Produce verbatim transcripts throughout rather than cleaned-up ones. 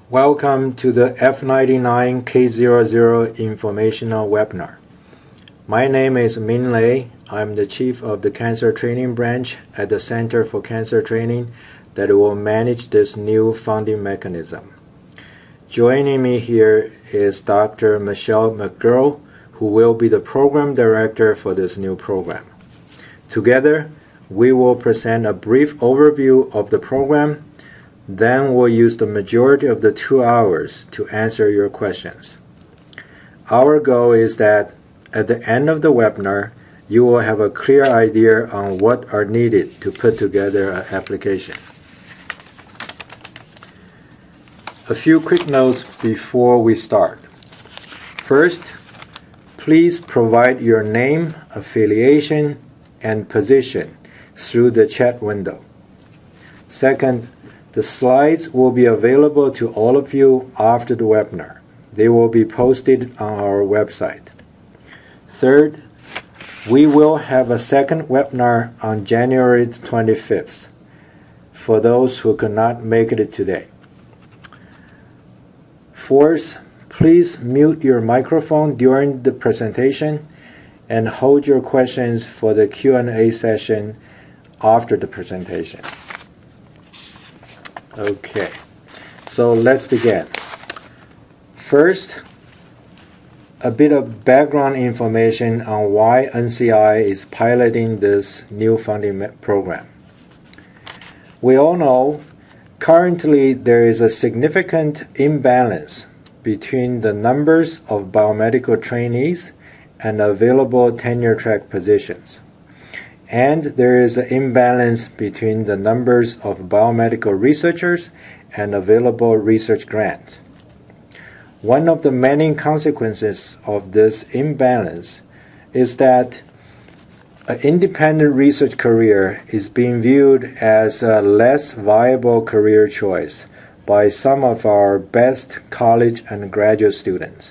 Welcome to the F ninety-nine K zero zero informational webinar. My name is Min Lei. I'm the Chief of the Cancer Training Branch at the Center for Cancer Training that will manage this new funding mechanism. Joining me here is Doctor Michelle McGurl, who will be the Program Director for this new program. Together, we will present a brief overview of the program. Then we'll use the majority of the two hours to answer your questions. Our goal is that at the end of the webinar, you will have a clear idea on what are needed to put together an application. A few quick notes before we start. First, please provide your name, affiliation, and position through the chat window. Second, the slides will be available to all of you after the webinar. They will be posted on our website. Third, we will have a second webinar on January twenty-fifth for those who could not make it today. Fourth, please mute your microphone during the presentation and hold your questions for the Q and A session after the presentation. Okay, so let's begin. First, a bit of background information on why N C I is piloting this new funding program. We all know currently there is a significant imbalance between the numbers of biomedical trainees and available tenure track positions. And there is an imbalance between the numbers of biomedical researchers and available research grants. One of the many consequences of this imbalance is that an independent research career is being viewed as a less viable career choice by some of our best college and graduate students.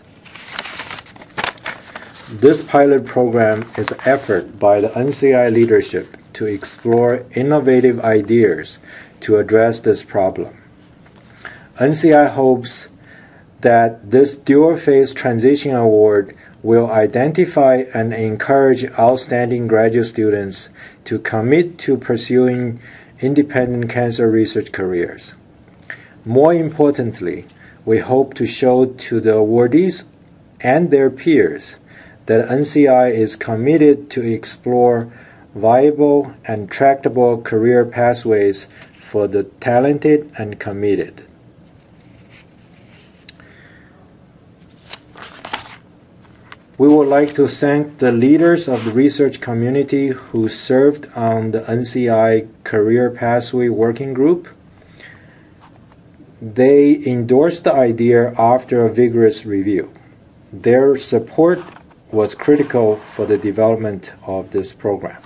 This pilot program is an effort by the N C I leadership to explore innovative ideas to address this problem. N C I hopes that this dual-phase transition award will identify and encourage outstanding graduate students to commit to pursuing independent cancer research careers. More importantly, we hope to show to the awardees and their peers that N C I is committed to explore viable and tractable career pathways for the talented and committed. We would like to thank the leaders of the research community who served on the N C I Career Pathway Working Group. They endorsed the idea after a vigorous review. Their support was critical for the development of this program.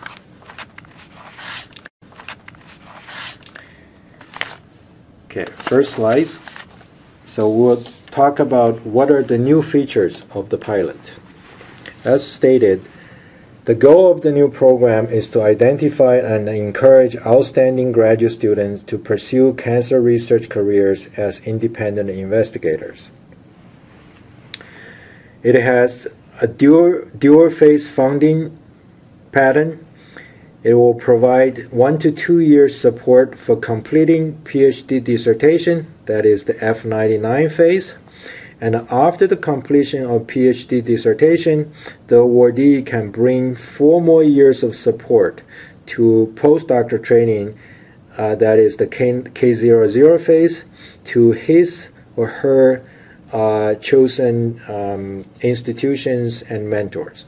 Okay, first slides. So we'll talk about what are the new features of the pilot. As stated, the goal of the new program is to identify and encourage outstanding graduate students to pursue cancer research careers as independent investigators. It has a dual, dual phase funding pattern. It will provide one to two years support for completing PhD dissertation, that is the F ninety-nine phase. And after the completion of PhD dissertation, the awardee can bring four more years of support to postdoctoral training, uh, that is the K zero zero phase, to his or her uh, chosen um, institutions and mentors.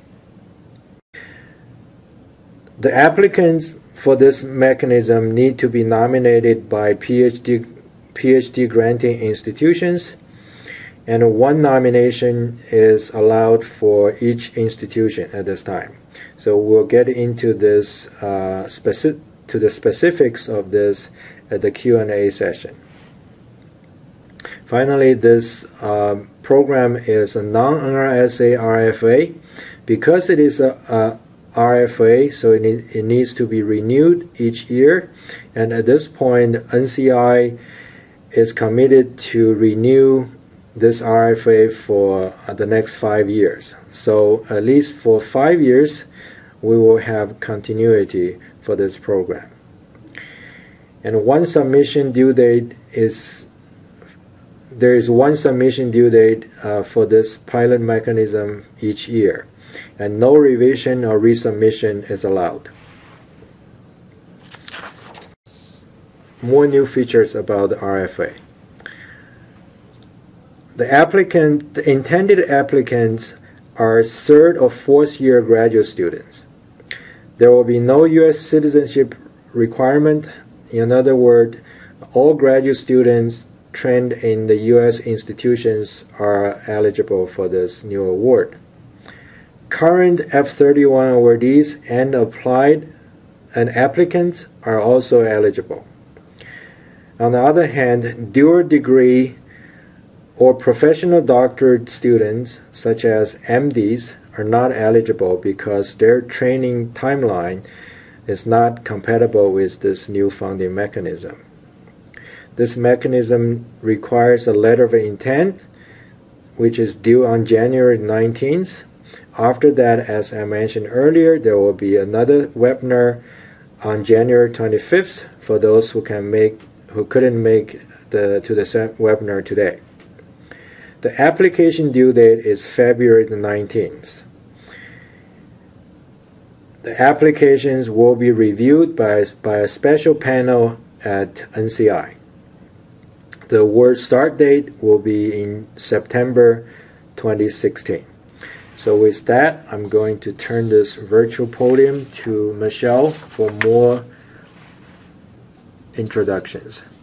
The applicants for this mechanism need to be nominated by PhD, PhD granting institutions, and one nomination is allowed for each institution at this time. So we'll get into this uh, specific to the specifics of this at the Q and A session. Finally, this uh, program is a non-N R S A R F A. Because it is a, a R F A, so it, need, it needs to be renewed each year. And at this point, N C I is committed to renew this R F A for the next five years. So at least for five years, we will have continuity for this program. And one submission due date is, there is one submission due date uh, for this pilot mechanism each year, and no revision or resubmission is allowed. More new features about the R F A. The applicant, the intended applicants are third or fourth year graduate students. There will be no U S citizenship requirement. In other words, all graduate students trained in the U S institutions are eligible for this new award. Current F thirty-one awardees and applied and applicants are also eligible. On the other hand, dual degree or professional doctorate students, such as M Ds, are not eligible because their training timeline is not compatible with this new funding mechanism. This mechanism requires a letter of intent, which is due on January nineteenth. After that, as I mentioned earlier, there will be another webinar on January twenty-fifth for those who can make who couldn't make the to the webinar today. The application due date is February the nineteenth. The applications will be reviewed by, by a special panel at N C I. The award start date will be in September twenty sixteen. So with that, I'm going to turn this virtual podium to Michelle for more introductions.